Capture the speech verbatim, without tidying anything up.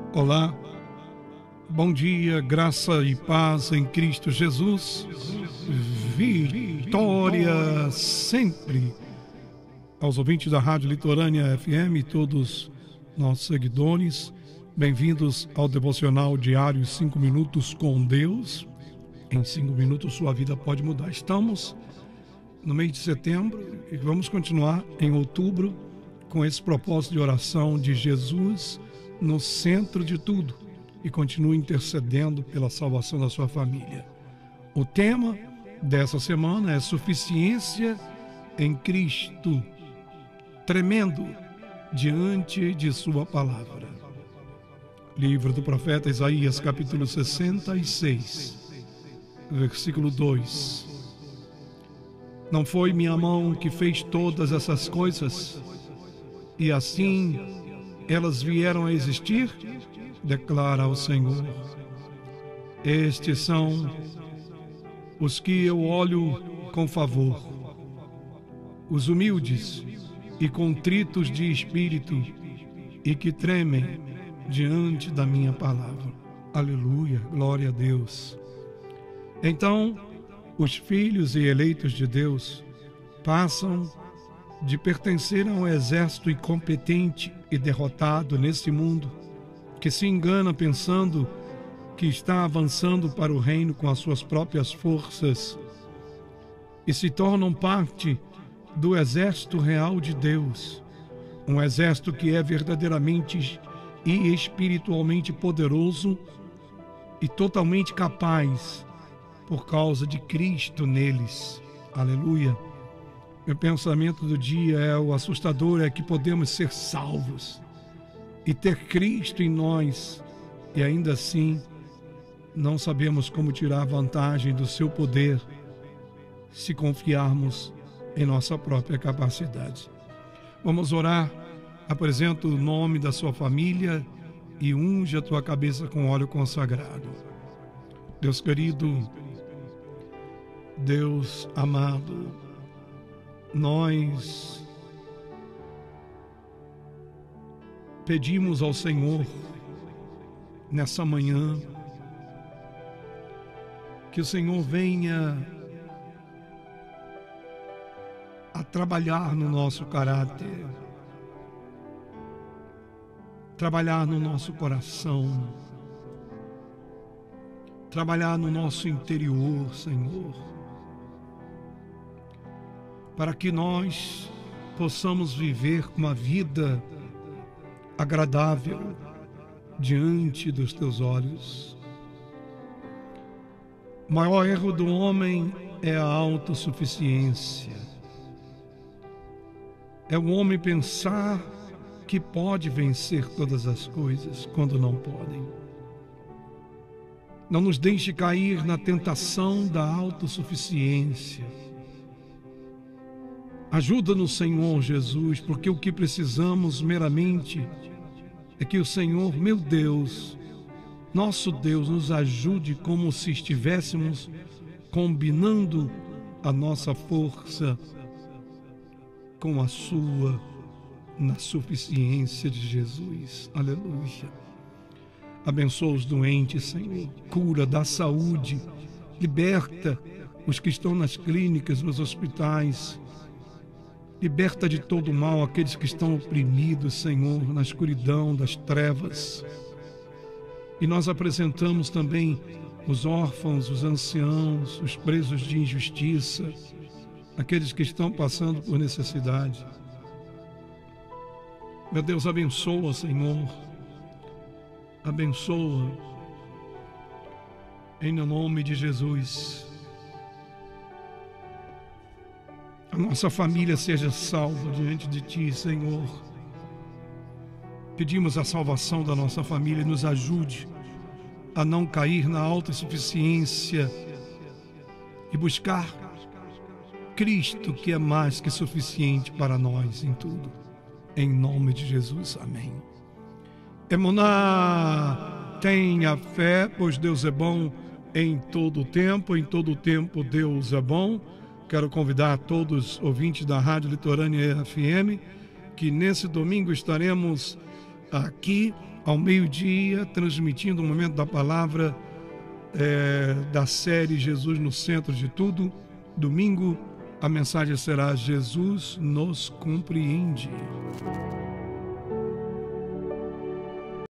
Olá, bom dia, graça e paz em Cristo Jesus, vitória sempre. Aos ouvintes da Rádio Litorânea F M, todos nossos seguidores, bem-vindos ao Devocional Diário cinco minutos com Deus. Em cinco minutos sua vida pode mudar. Estamos no mês de setembro e vamos continuar em outubro com esse propósito de oração de Jesus no centro de tudo e continue intercedendo pela salvação da sua família. O tema dessa semana é suficiência em Cristo, tremendo diante de sua palavra. Livro do profeta Isaías, capítulo sessenta e seis, versículo dois. Não foi minha mão que fez todas essas coisas, e assim elas vieram a existir, declara o Senhor. Estes são os que eu olho com favor, os humildes e contritos de espírito e que tremem diante da minha palavra. Aleluia, glória a Deus. Então, os filhos e eleitos de Deus passam de pertencer a um exército incompetente e derrotado neste mundo, que se engana pensando que está avançando para o reino com as suas próprias forças, e se tornam parte do exército real de Deus, um exército que é verdadeiramente e espiritualmente poderoso e totalmente capaz por causa de Cristo neles. Aleluia. Meu pensamento do dia é o assustador, é que podemos ser salvos e ter Cristo em nós e ainda assim não sabemos como tirar vantagem do seu poder se confiarmos em nossa própria capacidade. Vamos orar. Apresenta o nome da sua família e unge a tua cabeça com óleo consagrado. Deus querido, Deus amado, nós pedimos ao Senhor nessa manhã que o Senhor venha a trabalhar no nosso caráter, trabalhar no nosso coração, trabalhar no nosso interior, Senhor, para que nós possamos viver uma vida agradável diante dos teus olhos. O maior erro do homem é a autossuficiência. É o homem pensar que pode vencer todas as coisas quando não podem. Não nos deixe cair na tentação da autossuficiência. Ajuda-nos, Senhor Jesus, porque o que precisamos meramente é que o Senhor, meu Deus, nosso Deus, nos ajude como se estivéssemos combinando a nossa força com a sua, na suficiência de Jesus. Aleluia. Abençoa os doentes, Senhor. Cura, dá saúde. Liberta os que estão nas clínicas, nos hospitais. Liberta de todo mal aqueles que estão oprimidos, Senhor, na escuridão das trevas. E nós apresentamos também os órfãos, os anciãos, os presos de injustiça, aqueles que estão passando por necessidade. Meu Deus, abençoa, Senhor. Abençoa. Em nome de Jesus. A nossa família seja salva diante de Ti, Senhor. Pedimos a salvação da nossa família e nos ajude a não cair na autossuficiência e buscar Cristo, que é mais que suficiente para nós em tudo. Em nome de Jesus, amém. Emuná, tenha fé, pois Deus é bom em todo o tempo, em todo o tempo Deus é bom. Quero convidar todos os ouvintes da Rádio Litorânea F M que nesse domingo estaremos aqui ao meio-dia, transmitindo o momento da palavra é, da série Jesus no Centro de Tudo. Domingo, a mensagem será: Jesus nos compreende.